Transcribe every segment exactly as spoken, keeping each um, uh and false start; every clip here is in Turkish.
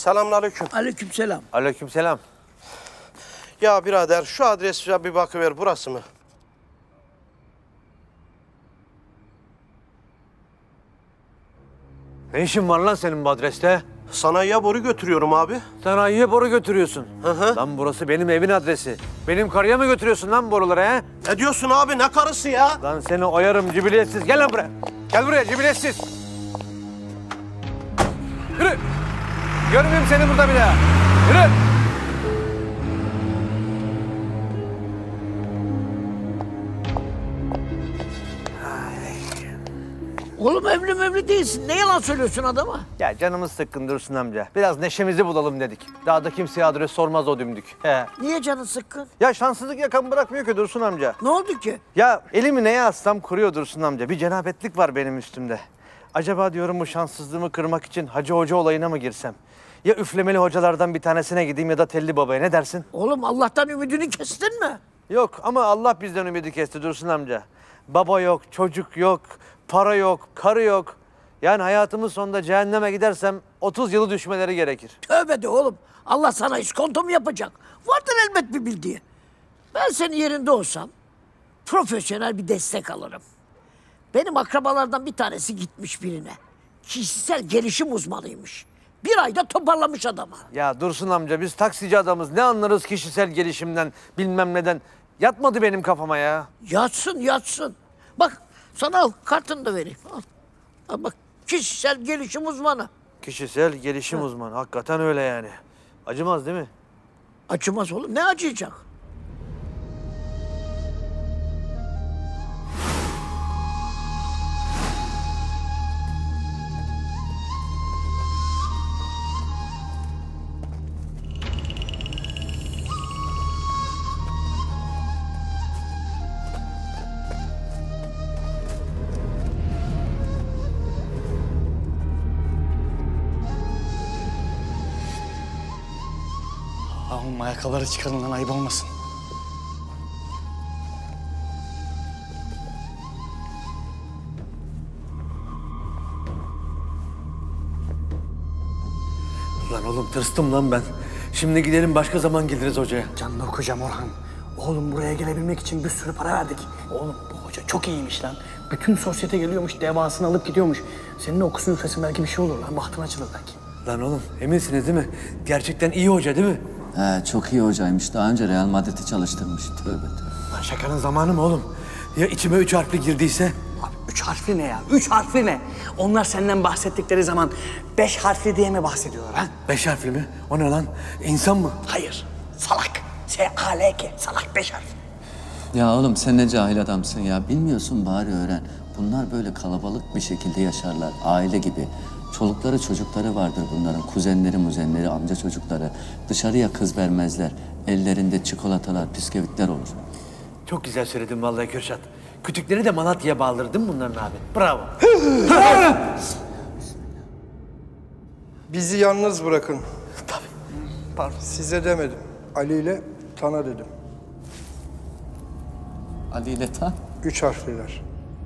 Selamünaleyküm. Aleykümselam. Aleykümselam. Ya birader şu adrese bir bakıver, burası mı? Ne işin var lan senin bu adreste? Sanayiye boru götürüyorum abi. Sanayiye boru götürüyorsun. Hı hı. Lan burası benim evin adresi. Benim karıya mı götürüyorsun lan boruları he? Ne diyorsun abi, ne karısı ya? Lan seni oyarım cibiliyetsiz. Gel lan buraya. Gel buraya cibiliyetsiz. Yürü. Görmeyeyim seni burada bir daha. Yürü. Oğlum evli mevli değilsin. Ne yalan söylüyorsun adama? Ya canımız sıkkın Dursun amca. Biraz neşemizi bulalım dedik. Daha da kimseye adres sormaz o dümdük. He. Niye canın sıkkın? Ya şanssızlık yakamı bırakmıyor ki Dursun amca. Ne oldu ki? Ya elimi neye assam kuruyor Dursun amca. Bir cenabetlik var benim üstümde. Acaba diyorum bu şanssızlığımı kırmak için Hacı Hoca olayına mı girsem? Ya üflemeli hocalardan bir tanesine gideyim ya da telli babaya, ne dersin? Oğlum Allah'tan ümidini kestin mi? Yok ama Allah bizden ümidi kesti Dursun amca. Baba yok, çocuk yok, para yok, karı yok. Yani hayatımın sonunda cehenneme gidersem otuz yılı düşmeleri gerekir. Tövbe de oğlum. Allah sana iskonto mu yapacak? Vardır elbet bir bildiği. Ben senin yerinde olsam profesyonel bir destek alırım. Benim akrabalardan bir tanesi gitmiş birine. Kişisel gelişim uzmanıymış. Bir ayda toparlamış adamı. Ya Dursun amca biz taksici adamız. Ne anlarız kişisel gelişimden, bilmem neden. Yatmadı benim kafama ya. Yatsın yatsın. Bak sana al kartını da vereyim. Al. Al bak kişisel gelişim uzmanı. Kişisel gelişim uzmanı. Hakikaten öyle yani. Acımaz değil mi? Acımaz oğlum, ne acıyacak? Oğlum ayakkabıları çıkarın lan, ayıp olmasın. Lan oğlum tırstım lan ben. Şimdi gidelim başka zaman geliriz hocaya. Canını okuyacağım Orhan. Oğlum buraya gelebilmek için bir sürü para verdik. Oğlum bu hoca çok iyiymiş lan. Bütün sosyete geliyormuş, devasını alıp gidiyormuş. Seninle okusun üflesin belki bir şey olur lan. Bahtın açılır belki. Lan oğlum eminsiniz değil mi? Gerçekten iyi hoca değil mi? He, çok iyi hocaymış. Daha önce Real Madrid'i çalıştırmış. Tövbe tövbe. Lan şakanın zamanı mı oğlum? Ya içime üç harfli girdiyse? Abi üç harfli ne ya? Üç harfli ne? Onlar senden bahsettikleri zaman beş harfli diye mi bahsediyorlar ha? Beş harfli mi? O ne lan? İnsan mı? Hayır. Salak. S-A-L-K. Salak beş harfli. Ya oğlum sen ne cahil adamsın ya. Bilmiyorsun bari öğren. Bunlar böyle kalabalık bir şekilde yaşarlar. Aile gibi. Çolukları çocukları vardır bunların. Kuzenleri muzenleri, amca çocukları. Dışarıya kız vermezler. Ellerinde çikolatalar, bisküvitler olur. Çok güzel söyledin vallahi Kürşat. Kütükleri de Malatya'ya bağlardım bunların abi. Bravo. Bizi yalnız bırakın. Tabii. Pardon. Size demedim. Ali ile Tan'a dedim. Ali ile Tan. Üç harfliler.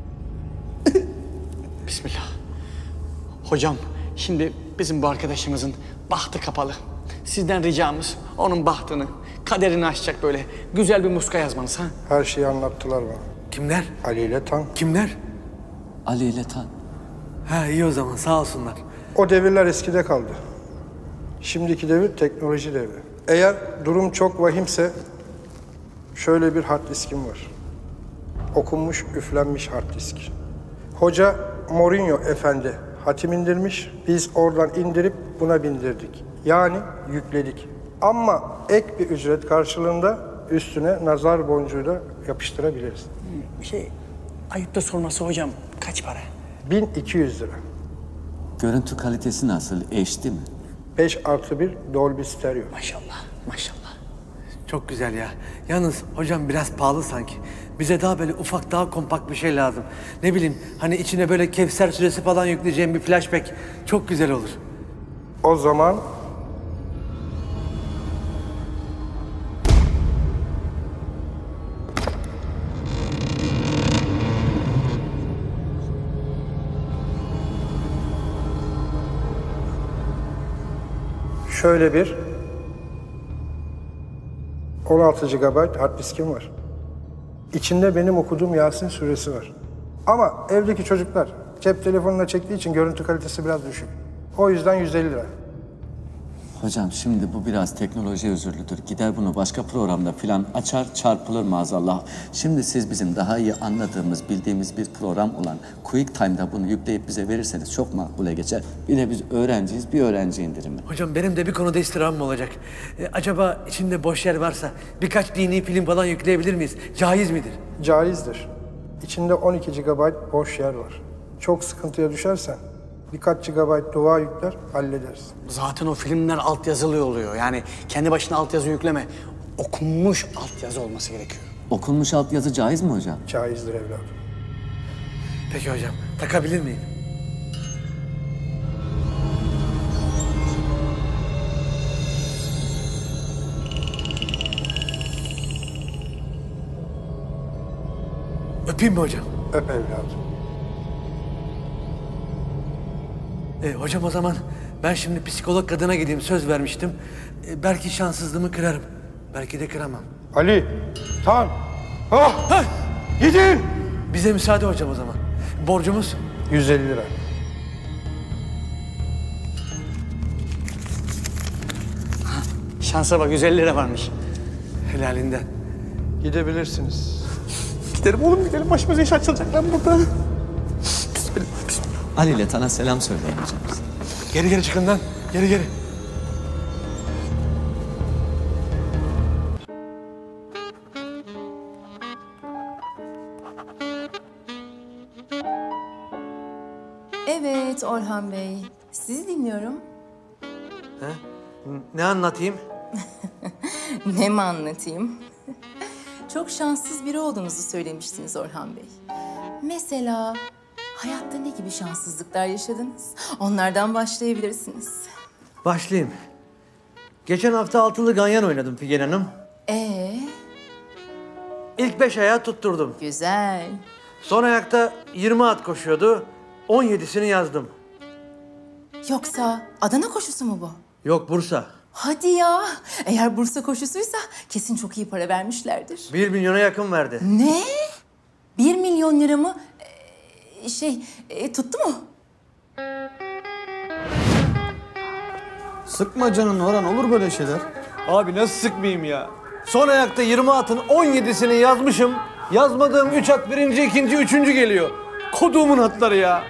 Bismillah. Hocam, şimdi bizim bu arkadaşımızın bahtı kapalı. Sizden ricamız onun bahtını, kaderini açacak böyle güzel bir muska yazmanız ha. Her şeyi anlattılar bana. Kimler? Ali ile Tan. Kimler? Ali ile Tan. Ha iyi o zaman sağ olsunlar. O devirler eskide kaldı. Şimdiki devir teknoloji devri. Eğer durum çok vahimse şöyle bir hard diskim var. Okunmuş, üflenmiş hard disk. Hoca Mourinho efendi hatim indirmiş. Biz oradan indirip buna bindirdik. Yani yükledik. Ama ek bir ücret karşılığında üstüne nazar boncuğu da yapıştırabiliriz. Bir şey, ayıp da sorması hocam, kaç para? bin iki yüz lira. Görüntü kalitesi nasıl? H D mi? beş artı bir Dolby Stereo. Maşallah, maşallah. Çok güzel ya. Yalnız hocam biraz pahalı sanki. Bize daha böyle ufak, daha kompakt bir şey lazım. Ne bileyim hani içine böyle Kevser süresi falan yükleyeceğim bir flashback. Çok güzel olur. O zaman şöyle bir on altı gigabayt hard diskim var. İçinde benim okuduğum Yasin suresi var. Ama evdeki çocuklar cep telefonuna çektiği için görüntü kalitesi biraz düşük. O yüzden yüz elli lira. Hocam şimdi bu biraz teknoloji özürlüdür. Gider bunu başka programda filan açar çarpılır maazallah. Şimdi siz bizim daha iyi anladığımız, bildiğimiz bir program olan QuickTime'da bunu yükleyip bize verirseniz çok makbule geçer. Bir de biz öğrenciyiz, bir öğrenci indirimi. Hocam benim de bir konuda istirhamım olacak. E, acaba içinde boş yer varsa birkaç dini film falan yükleyebilir miyiz? Caiz midir? Caizdir. İçinde on iki gigabayt boş yer var. Çok sıkıntıya düşersen birkaç gigabayt dua yükler, hallederiz. Zaten o filmler altyazılı oluyor. Yani kendi başına altyazı yükleme. Okunmuş altyazı olması gerekiyor. Okunmuş altyazı caiz mi hocam? Caizdir evladım. Peki hocam, takabilir miyim? Öpeyim mi hocam? Öp evladım. E, hocam o zaman ben şimdi psikolog kadına gideyim, söz vermiştim. E, belki şanssızlığımı kırarım. Belki de kıramam. Ali, Tan, ah, gidin! Bize müsaade hocam o zaman. Borcumuz? yüz elli lira. Şansa bak yüz elli lira varmış. Helalinden. Gidebilirsiniz. Gidelim oğlum gidelim. Başımıza iş açılacak lan burada. Ali ile Tan'a selam söyleyin hocam. Geri geri çıkın lan. Geri geri. Evet Orhan Bey, sizi dinliyorum. Ne anlatayım? Ne mi anlatayım? Çok şanssız biri olduğunuzu söylemiştiniz Orhan Bey. Mesela hayatta ne gibi şanssızlıklar yaşadınız? Onlardan başlayabilirsiniz. Başlayayım. Geçen hafta altılı ganyan oynadım Figen Hanım. Ee, İlk beş ayağı tutturdum. güzel. Son ayakta yirmi at koşuyordu. on yedisini yazdım. Yoksa Adana koşusu mu bu? Yok Bursa. Hadi ya. Eğer Bursa koşusuysa kesin çok iyi para vermişlerdir. Bir milyona yakın verdi. Ne? Bir milyon lira mı? Ee, şey, e, tuttu mu? Sıkma canını Orhan, olur böyle şeyler. Abi nasıl sıkmayayım ya? Son ayakta yirmi atın on yedisini yazmışım. Yazmadığım üç at birinci, ikinci, üçüncü geliyor. Koduğumun atları ya.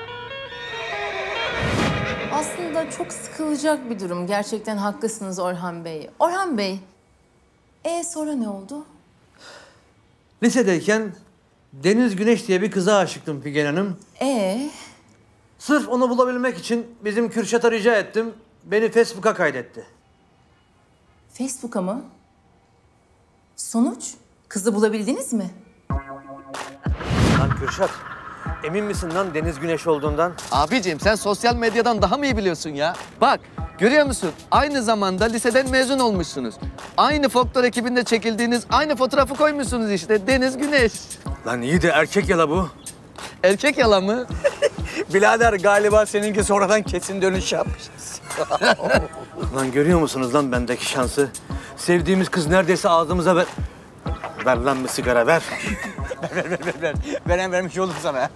Aslında çok sıkılacak bir durum. Gerçekten haklısınız Orhan Bey. Orhan Bey, e sonra ne oldu? Lisedeyken Deniz Güneş diye bir kıza aşıktım Figen Hanım. E Sırf onu bulabilmek için bizim Kürşat'a rica ettim. Beni Facebook'a kaydetti. Facebook'a mı? Sonuç? Kızı bulabildiniz mi? Lan Kürşat, emin misin lan Deniz Güneş olduğundan? Abicim sen sosyal medyadan daha mı iyi biliyorsun ya? Bak görüyor musun? Aynı zamanda liseden mezun olmuşsunuz. Aynı folklor ekibinde çekildiğiniz aynı fotoğrafı koymuşsunuz işte. Deniz Güneş. Lan iyi de erkek yala bu. Erkek yalan mı? Birader galiba seninki sonradan kesin dönüş yapmış. Lan görüyor musunuz lan bendeki şansı? Sevdiğimiz kız neredeyse ağzımıza ver... Ver lan bir sigara ver. ver ver ver ver. Veren vermiş olur sana.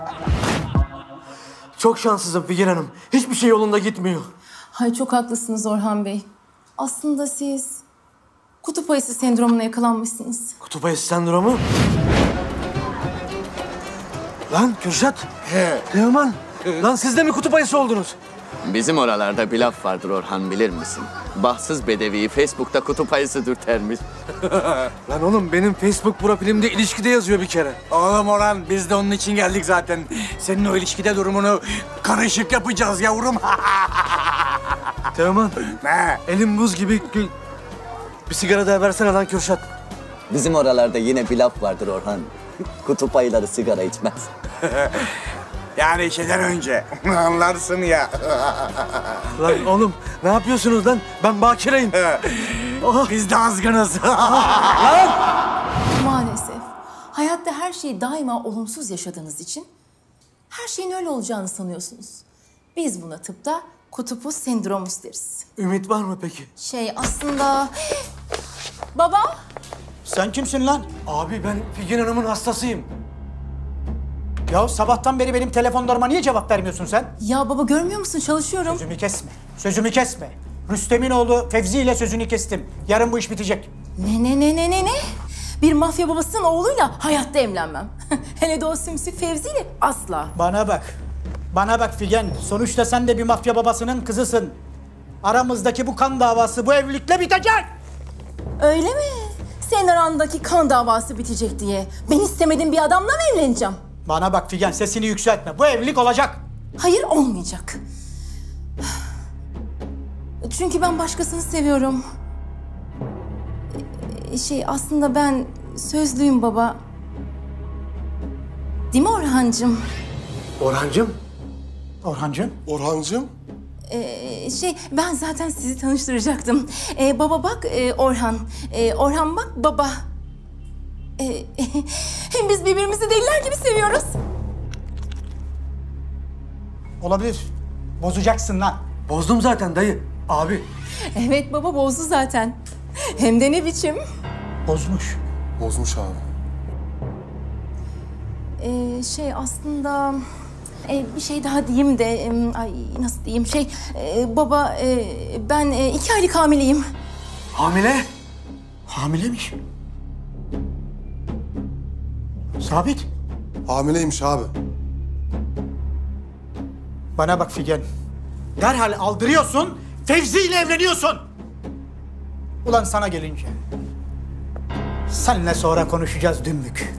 Çok şanssızım Figen Hanım. Hiçbir şey yolunda gitmiyor. Hay çok haklısınız Orhan Bey. Aslında siz kutup ayısı sendromuna yakalanmışsınız. Kutup ayısı sendromu. Lan Kürşat. He. Teoman. Lan siz de mi kutup ayısı oldunuz? Bizim oralarda bir laf vardır Orhan bilir misin? Bahtsız bedeviyi Facebook'ta kutup ayısı dürtermiş. Lan oğlum benim Facebook profilimde ilişkide yazıyor bir kere. Oğlum Orhan biz de onun için geldik zaten. Senin o ilişkide durumunu karışık yapacağız yavrum. Teoman. Ne? Elim buz gibi. gül- Bir sigara daha versene lan Kürşat. Bizim oralarda yine bir laf vardır Orhan. Kutup ayıları sigara içmez. Yani şeyden önce anlarsın ya. Lan oğlum ne yapıyorsunuz lan? Ben bakireyim. Biz de azgınız. Maalesef hayatta her şeyi daima olumsuz yaşadığınız için her şeyin öyle olacağını sanıyorsunuz. Biz buna tıpta Kutupus sendromus deriz. Ümit var mı peki? Şey aslında... Baba! Sen kimsin lan? Abi ben Figen Hanım'ın hastasıyım. Ya sabahtan beri benim telefonlarıma niye cevap vermiyorsun sen? Ya baba görmüyor musun? Çalışıyorum. Sözümü kesme. Sözümü kesme. Rüstem'in oğlu Fevzi ile sözünü kestim. Yarın bu iş bitecek. Ne ne ne ne ne ne? Bir mafya babasının oğluyla hayatta evlenmem. Hele de o sümsük Fevzi'yle asla. Bana bak. Bana bak Figen. Sonuçta sen de bir mafya babasının kızısın. Aramızdaki bu kan davası bu evlilikle bitecek. Öyle mi? Senin arandaki kan davası bitecek diye. Ben istemediğim bir adamla mı evleneceğim? Bana bak Figen, sesini yükseltme. Bu evlilik olacak. Hayır, olmayacak. Çünkü ben başkasını seviyorum. Şey aslında ben sözlüyüm baba. Değil mi Orhancığım? Orhancığım? Orhancığım. Orhancığım? Ee, şey ben zaten sizi tanıştıracaktım. Ee, baba bak e, Orhan. Ee, Orhan bak baba. Ee, hem biz birbirimizi deliler gibi seviyoruz. Olabilir. Bozacaksın lan. Bozdum zaten dayı. Abi. Evet baba bozdu zaten. Hem de ne biçim. Bozmuş. Bozmuş abi. Ee, şey aslında e, bir şey daha diyeyim de e, ay nasıl diyeyim şey e, baba e, ben e, iki aylık hamileyim. Hamile? Hamilemiş. Sabit. Hamileymiş abi. Bana bak Figen. Derhal aldırıyorsun, Fevzi ile evleniyorsun. Ulan sana gelince. Seninle sonra konuşacağız dümbük.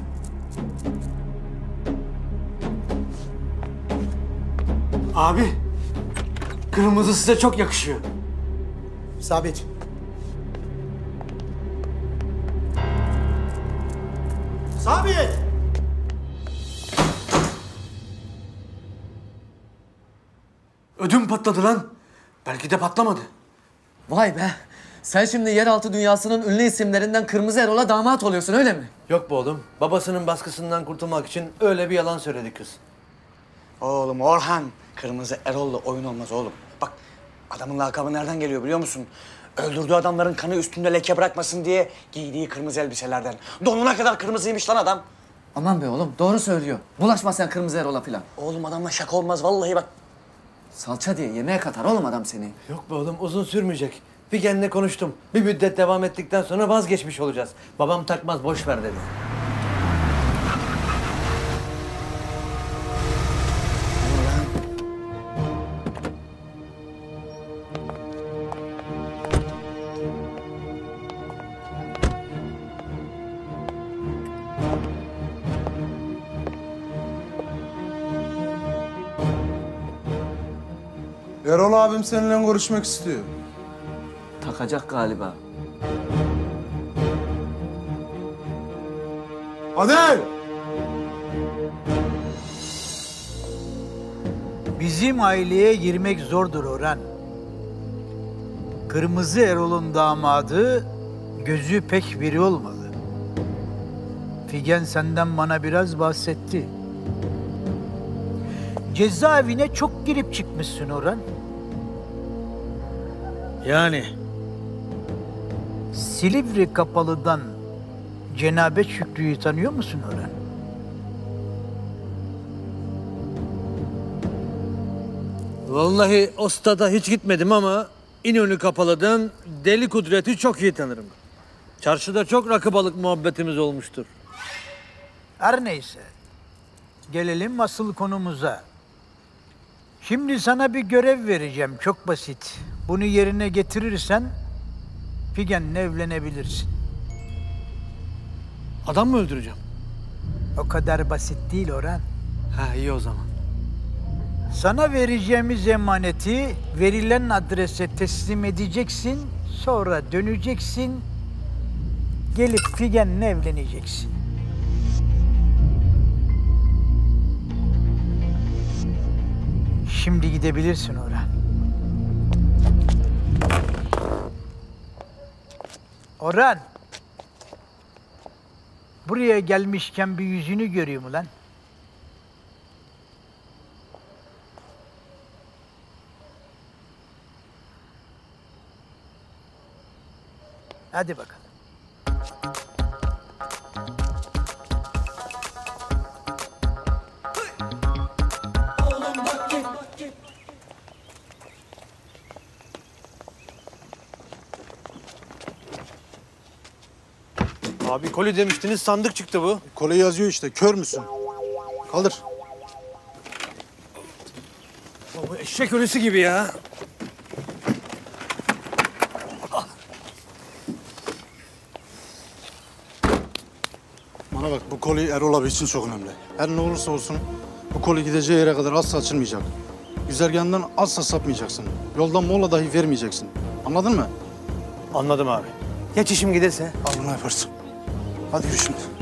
Abi. Kırmızı size çok yakışıyor. Sabit. Sabit! Ödüm patladı lan. Belki de patlamadı. Vay be. Sen şimdi yeraltı dünyasının ünlü isimlerinden Kırmızı Erol'a damat oluyorsun öyle mi? Yok be oğlum. Babasının baskısından kurtulmak için öyle bir yalan söyledi kız. Oğlum Orhan, Kırmızı Erol'la oyun olmaz oğlum. Bak adamın lakabı nereden geliyor biliyor musun? Öldürdüğü adamların kanı üstünde leke bırakmasın diye giydiği kırmızı elbiselerden. Donuna kadar kırmızıymış lan adam. Aman be oğlum doğru söylüyor. Bulaşma sen Kırmızı Erol'a falan. Oğlum adamla şaka olmaz vallahi bak. Salça diye yemeğe katar oğlum adam seni. Yok be oğlum uzun sürmeyecek. Figen'le konuştum. Bir müddet devam ettikten sonra vazgeçmiş olacağız. Babam takmaz boş ver dedi. Erol abim seninle görüşmek istiyor. Takacak galiba. Hadi! Bizim aileye girmek zordur Orhan. Kırmızı Erol'un damadı gözü pek biri olmalı. Figen senden bana biraz bahsetti. Cezaevine çok girip çıkmışsın Orhan. Yani? Silivri Kapalı'dan Cenabet Şükrü'yü tanıyor musun Orhan? Vallahi o stada hiç gitmedim ama İnönü Kapalı'dan Deli Kudret'i çok iyi tanırım. Çarşıda çok rakı balık muhabbetimiz olmuştur. Her neyse. Gelelim asıl konumuza. Şimdi sana bir görev vereceğim. Çok basit. Bunu yerine getirirsen Figen'le evlenebilirsin. Adam mı öldüreceğim? O kadar basit değil Orhan. Ha iyi o zaman. Sana vereceğimiz emaneti verilen adrese teslim edeceksin. Sonra döneceksin. Gelip Figen'le evleneceksin. Şimdi gidebilirsin Orhan. Orhan. Buraya gelmişken bir yüzünü göreyim ulan. Hadi bakalım. Abi koli demiştiniz, sandık çıktı bu. Kolye yazıyor işte. Kör müsün? Kaldır. Bu eşek ölüsü gibi ya. Bana bak, bu kolye Erol abi için çok önemli. Her ne olursa olsun bu kolye gideceği yere kadar asla açılmayacak. Güzergahından asla sapmayacaksın. Yoldan mola dahi vermeyeceksin. Anladın mı? Anladım abi. Ya çişim giderse? Al bunu yaparsın. Hadi yürü şimdi.